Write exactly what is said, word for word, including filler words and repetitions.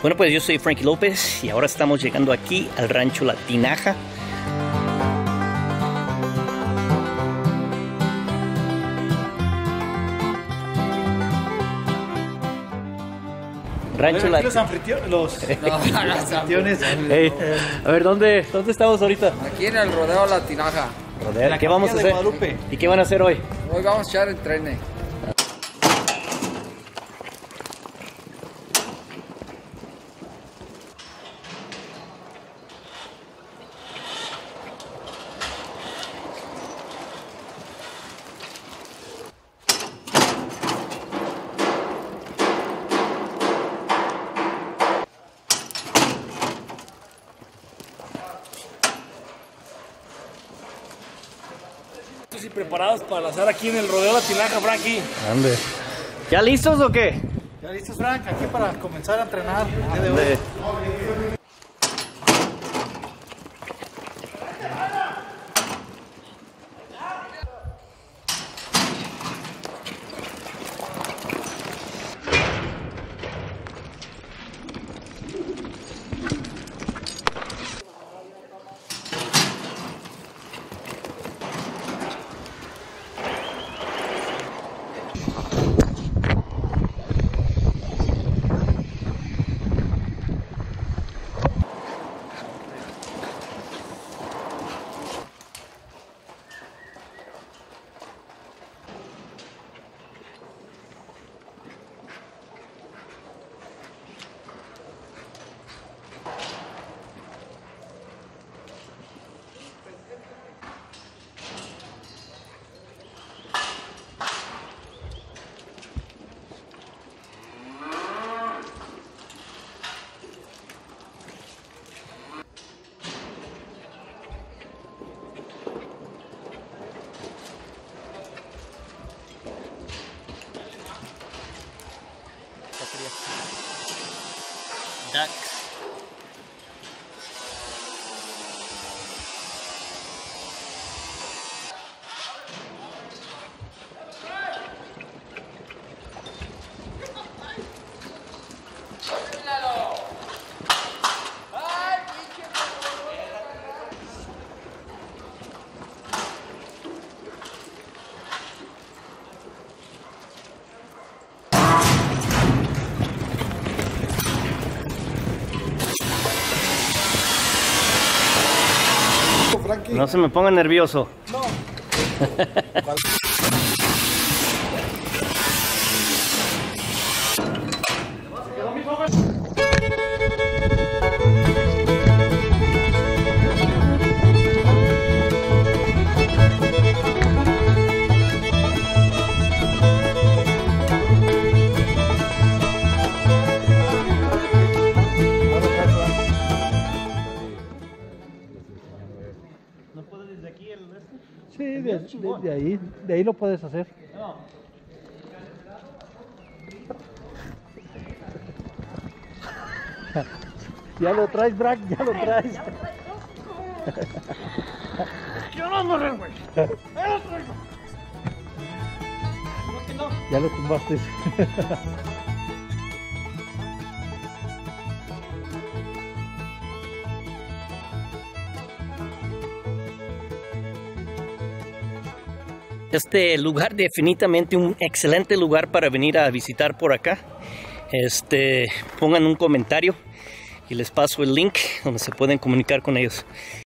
Bueno, pues yo soy Frankie López y ahora estamos llegando aquí al rancho La Tinaja. Rancho La Los anfitriones. Los anfitriones. Hey, a ver, ¿dónde, ¿dónde estamos ahorita? Aquí en el rodeo La Tinaja. Rodeo. ¿Qué vamos a hacer? ¿Y qué van a hacer hoy? Hoy vamos a echar el tren. Y preparados para lanzar aquí en el rodeo La Tinaja, Frankie. ¿Dónde? ¿Ya listos o qué? ¿Ya listos, Frank? Aquí para comenzar a entrenar el día de hoy. Ducks. No se me ponga nervioso. No. ¿No puedo desde aquí el resto? Sí, de, de, de ahí, de ahí lo puedes hacer. No. Ya lo traes, Brack, ya lo traes. Yo no me güey. Ya lo tumbaste. Este lugar definitivamente un excelente lugar para venir a visitar por acá. Este, pongan un comentario y les paso el link donde se pueden comunicar con ellos.